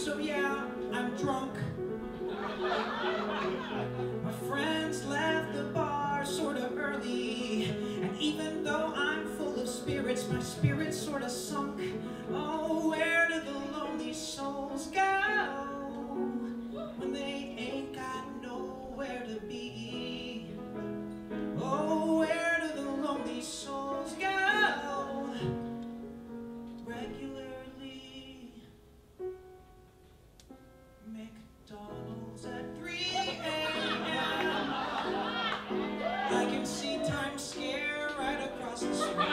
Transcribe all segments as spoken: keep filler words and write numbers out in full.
So yeah, I'm drunk. My friends left the bar sort of early, and even though I'm full of spirits, my spirit's sort of sunk. Oh, where do the lonely souls go when they ain't got nowhere to be? Oh, where do the lonely souls go regularly? McDonald's at three A M I can see Times Square right across the street.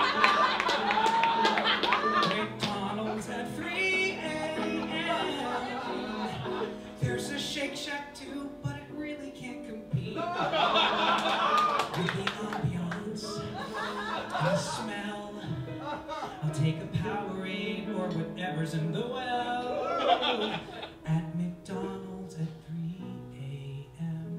McDonald's at three A M There's a Shake Shack too, but it really can't compete with the ambiance and the smell. I'll take a Powerade or whatever's in the well at McDonald's at three A M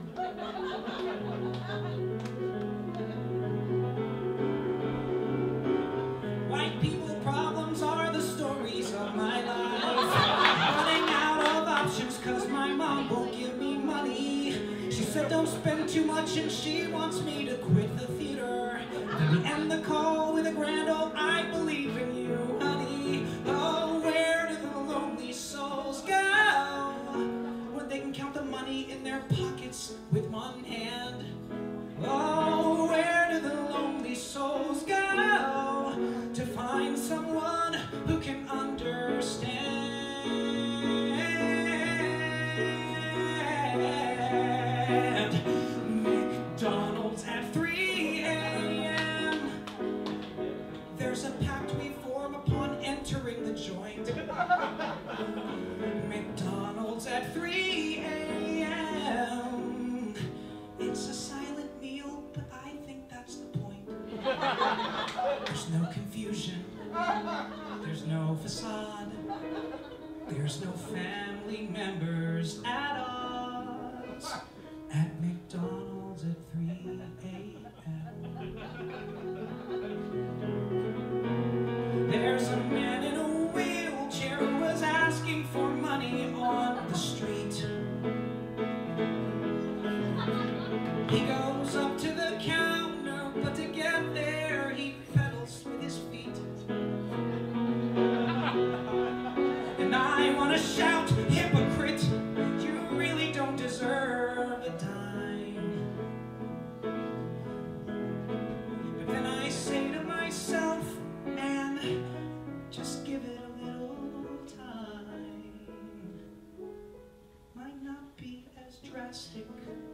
White people problems are the stories of my life. Running out of options cause my mom won't give me money. She said don't spend too much and she wants me to quit the theater. Then we end the call with a grand old I believe in you, honey. Oh, where do the lonely souls go when they can count the money in their pockets with one hand? Oh, where do the lonely souls go to find someone who can understand? McDonald's at three A M There's a pact we form upon entering the joint. McDonald's at three A M It's a silent meal, but I think that's the point. There's no confusion. There's no facade. There's no family members at odds at McDonald's at three A M There's a man in a wheelchair who was asking for money on the street. He goes up to the counter, but to get there he pedals with his feet. And I want to shout, hypocrite, you really don't deserve a dime. But then I say to myself, man, just give it a little time. Might not be as drastic,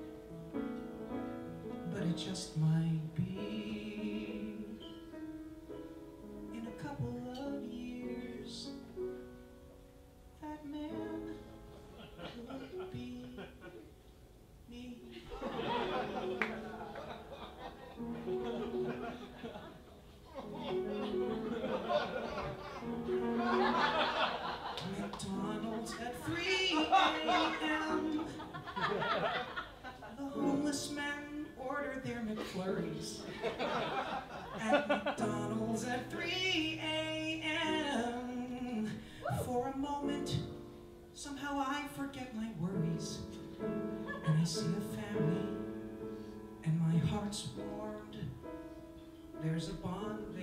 but it just might be. In a couple of years, that man could be me. McDonald's at three A M The homeless men order their McFlurries at McDonald's at three A M For a moment, somehow I forget my worries, and I see a family, and my heart's warmed. There's a bond